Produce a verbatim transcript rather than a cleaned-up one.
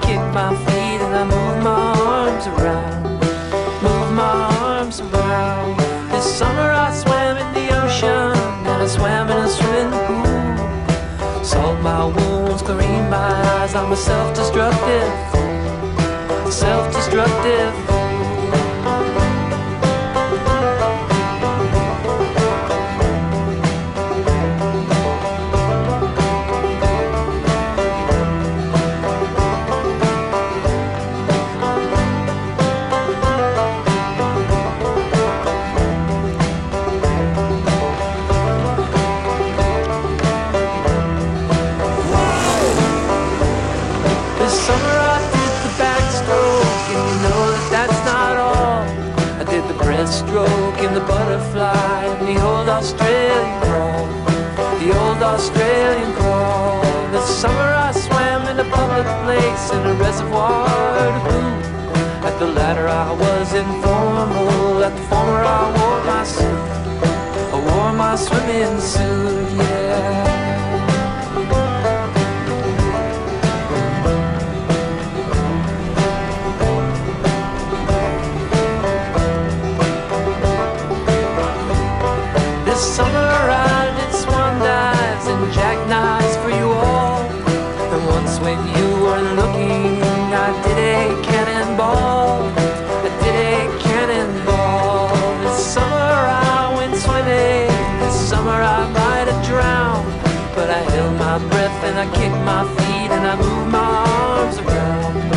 kick my feet and I move my arms around, move my arms around. This summer I swam in the ocean and I swam in a swimming pool. Salt my wounds, clean my eyes, I'm a self-destructive, self-destructive. Stroke in the butterfly and the old Australian crawl, the old Australian crawl. This summer I swam in a public place in a reservoir to boot. At the latter I was informal, at the former I wore my suit, I wore my swimming suit, yeah. This summer I did swan dives and jackknives for you all. And once when you weren't looking, I did a cannonball, I did a cannonball. This summer I went swimming, this summer I might have drowned, but I held my breath and I kicked my feet and I moved my arms around,